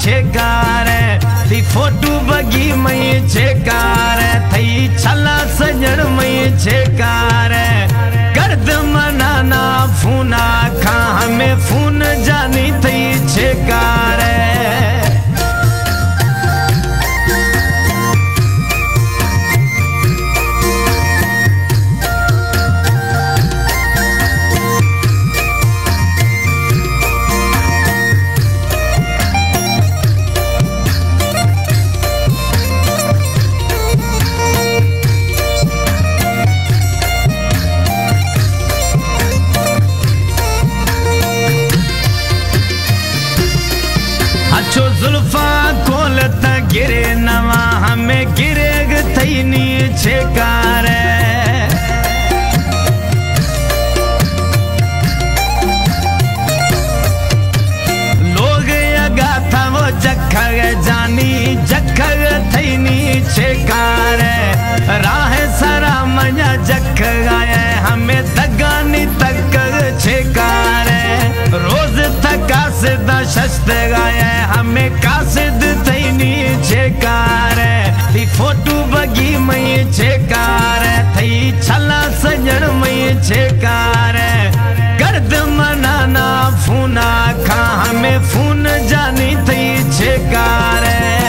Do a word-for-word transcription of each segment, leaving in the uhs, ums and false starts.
छेकार ती फोटू बगी मई छेकार थई छला सजन मई छेकार गर्द मनाना फूना खा हमें फून जानी थई छेकार अच्छो जुल्फा कोलत गिरे नवा हमें गिरेग थई नी छेकार लोग यगा था वो जखग जानी जखग थई नी छेकार राह सरा मजा जख गाय हमें दगानी तक छेकार रोज थकासिद शस्त गाय हमें कासिद थई नी छेकार ती फोटू बगी मई छेकार थई छला सजन मई छेकार गर्द मनाना फूना खा हमें फून जानी थई छेकार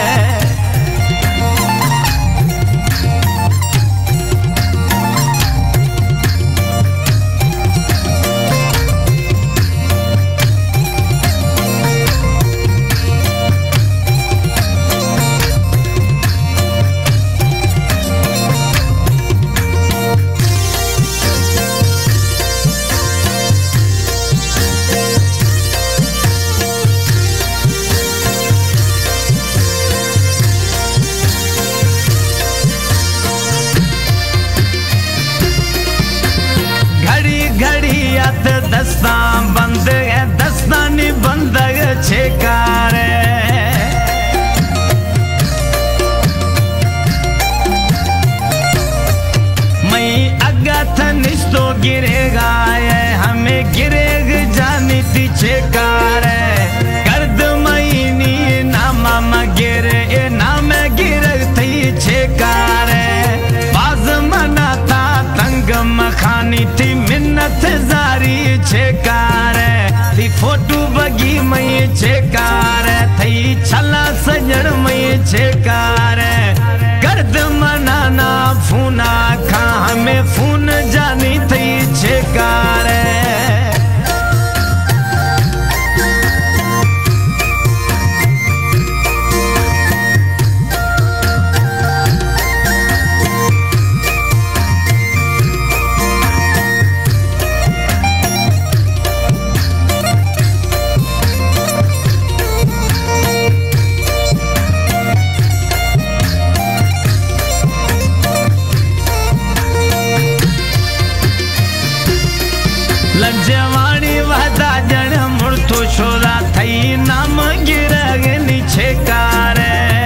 घड़ियात दस्ता बंद है दस्तानी बंद छेकार मई अगथ निस्तो गिरेगा हमें गिरेग जानी थी छेकार गर्द मई नी नामा मगिर ए नाम गिरग थी छेकार बाज मना था तंग मखानी थी मिन्नत जारी छेकार ती फोटू बगी मई छेकार थई छला सजन मई छेकार गर्द मनाना फूना खा हमें फून जानी थई छेकार लज्जवाणी वहदा जन मुर्तो छोरा थई नाम गिरग नी छेकार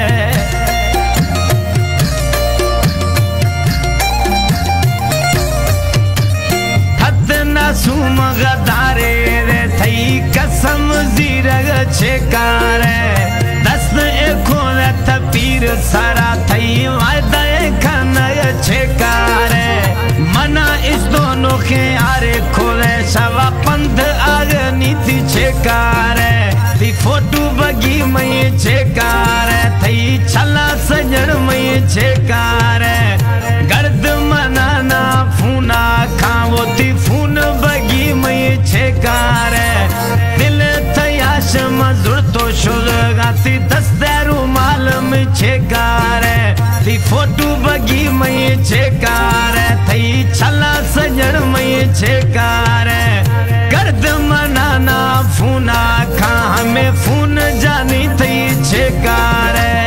हद न सूम गदारे रे थई कसम जीरग छेकार दस्त ए खोलत पीर सारा थई वायदा खन छेकार मना इस दोनों के आरे खोले सवा पंथ आग नीति छेकार ती फोटू बगी मई छेकार थई छला सजन मई छेकार गर्द मनाना फूना खाओ ती फून बगी मई छेकार दिल थयाश मजूर तो शुरुआती दस्तेरू मालूम छेकार ती फोटू बगी मई छेकार थई छला सजन मई छेकार गर्द मनाना फूना खा हमें फून जानी थई छेकार।